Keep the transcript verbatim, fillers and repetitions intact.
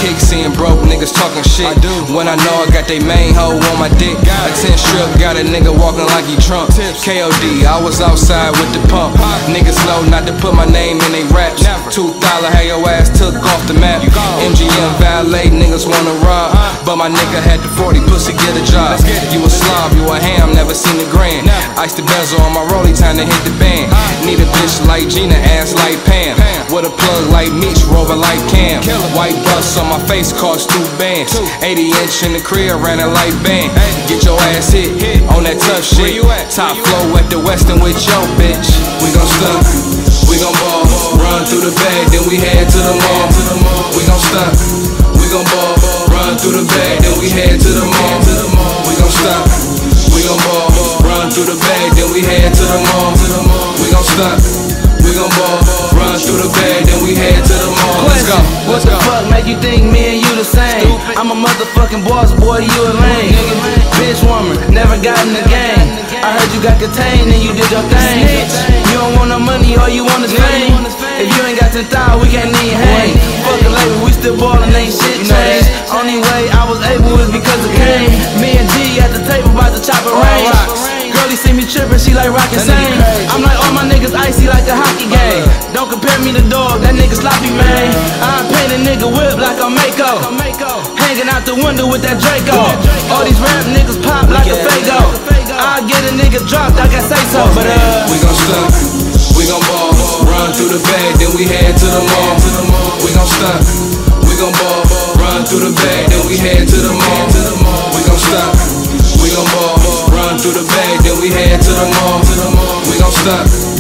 kick seeing broke niggas talking shit. I do. When I know I got they main hoe on my dick. A ten strip got a nigga walking like he Trump. K O D, I was outside with the pump. Niggas know not to put my name in they raps. Two dollar, had your ass took off the map. M G M valet, niggas wanna rob, but my nigga had the forty, pussy get a job. You a slob, you a ham, never seen a grand. Ice the bezel on my rollie, time to hit the band. Need a bitch like Gina, ass like Pam, with a plug like Meech, rover like Cam. White bus on my face cost two bands. eighty inch in the crib, ran a light band. Get your ass hit on that tough shit. Top flow at the Western with your bitch. We gon' stunt, we gon' ball, run through the bag, then we head to the mall. We gon' stunt, we gon' ball, run through the bag, then we head to the mall. We gon' stunt, we gon' ball, run through the bag, then we head to the mall. We gon' stunt, we gon' ball, run through the bag, then we head to the mall. Let's go. What the fuck make you think me and you the same? I'm a motherfucking boss, boy, you a lame. Bitch woman, never got in the game. I heard you got contained and you did your thing. You don't want no money, all you want is fame. If you ain't got ten thousand, we can't even hang. Fuck a label, we still ballin', ain't shit changed. Only way I was able is because of Kane. Me and G at the table about to chop a range. Girlie see me trippin', she like rockin' same. I'm like all my niggas icy like a hockey game. Don't compare me to dog, that nigga sloppy, man. I paint a nigga whip like a Mako. Hanging out the window with that Draco. All these rap niggas pop like a Fago. I get a nigga dropped, I can say so. But uh, we gon' stunt, we gon' ball, run through the bag, then we head to the mall. We gon' stunt, we gon' ball, run through the bag, then we head to the mall. We gon' stunt, we gon' ball, run through the bag, then we head to the mall. We gon' stunt.